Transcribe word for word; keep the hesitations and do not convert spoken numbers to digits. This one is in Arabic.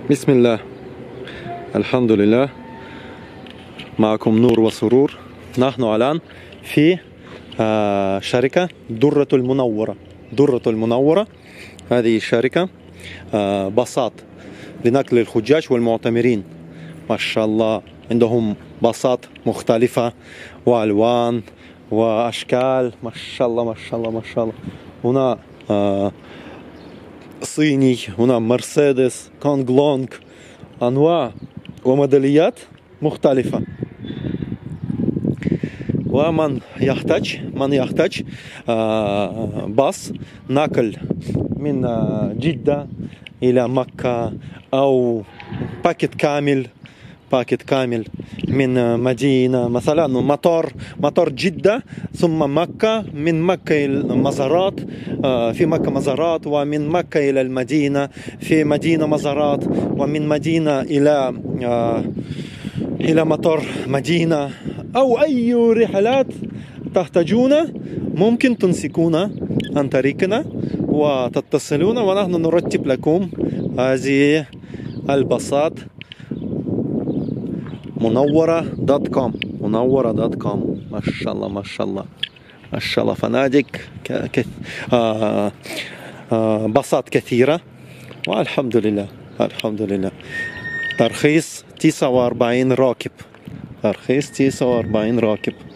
بسم الله، الحمد لله. معكم نور وسرور. نحن الآن في شركة درة المنورة. درة المنورة هذه شركة باصات لنقل الحجاج والمعتمرين. ما شاء الله عندهم باصات مختلفة وألوان وأشكال. ما شاء الله ما شاء الله ما شاء الله. هنا صيني، هنا مرسيدس، كونغ لونغ، أنواع وموديليات مختلفة. ومن يحتاج من يحتاج باص نقل من جدة إلى مكة، أو باكيت كامل باكيت كامل من مدينة، مثلا مطار مطار جدة ثم مكة، من مكة إلى المزارات، في مكة مزارات، ومن مكة إلى المدينة، في مدينة مزارات، ومن مدينة إلى إلى مطار مدينة، أو أي رحلات تحتاجون ممكن تمسكون عن طريقنا وتتصلون، ونحن نرتب لكم هذه الباصات. منورة دوت كوم منورة دوت كوم. ما شاء الله ما شاء الله ما شاء الله. فنادق ك... ك... آه... آه... باصات كثيرة، والحمد لله الحمد لله. ترخيص تسعة وأربعين راكب ترخيص تسعة وأربعين راكب.